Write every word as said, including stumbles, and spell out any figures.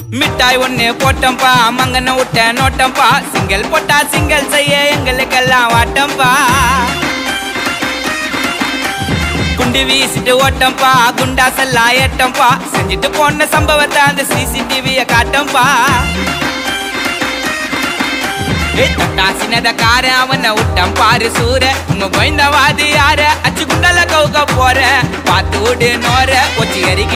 மிட்டாய் ஒண்ணு போட்டம்பா மங்கன விட்ட நோட்டம்பா சிங்கல் போட்டா சிங்கல் செய்ய எங்களுக்கெல்லாம் வாட்டம்பா குண்டு வீசிட்டு ஓட்டம்பா குண்டாசெல்லாம் ஏட்டம்பா செஞ்சுட்டு போன சம்பவத்தை அந்த சிசிடிவிய காட்டம்பா சின்னத கார அவனை விட்டம் பாரு சூர உங்க கோயந்தவாதி யார அச்சு குண்டல கவுக்க போற பாத்து விடு நோர ஒச்சி எரிக்க